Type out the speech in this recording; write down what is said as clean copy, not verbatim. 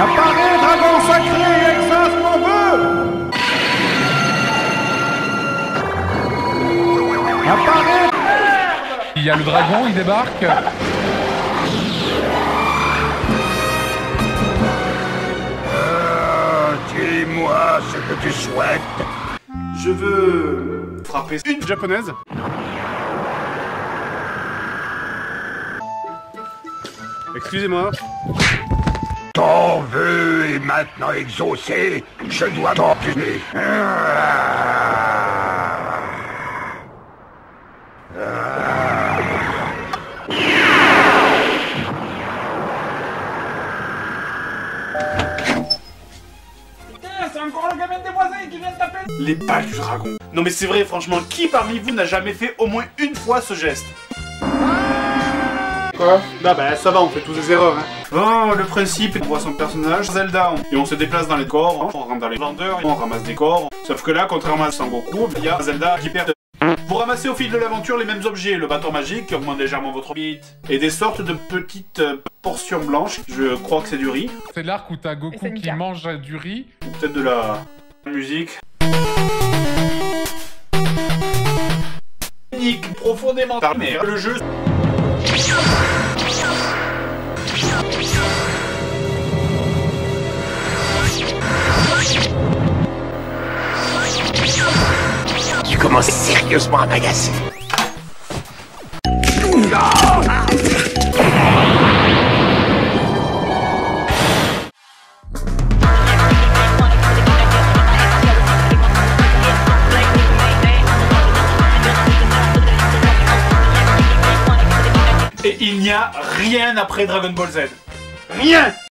Apparaît, dragon sacré, exauce mon vœu! Apparaît! Il y a le dragon, il débarque. Dis-moi ce que tu souhaites. Je veux frapper une japonaise. Excusez-moi. Ton vœu est maintenant exaucé. Je dois t'en tuer. C'est encore le gamin des voisins qui vient de taper. Les balles du dragon. Non mais c'est vrai, franchement, qui parmi vous n'a jamais fait au moins une fois ce geste? Quoi? Bah ça va, on fait tous des erreurs, hein. Bon, le principe, on voit son personnage, Zelda, et on se déplace dans les corps, on rentre dans les vendeurs, on ramasse des corps. Sauf que là, contrairement à Sangoku, il y a Zelda qui perd. Vous ramassez au fil de l'aventure les mêmes objets, le bâton magique qui augmente légèrement votre bite, et des sortes de petites portions blanches, je crois que c'est du riz. C'est l'arc où t'as Goku qui mange du riz. Peut-être de la musique. Nique profondément ta mère. Le jeu... Tu commences sérieusement à m'agacer. Et il n'y a rien après Dragon Ball Z. Rien!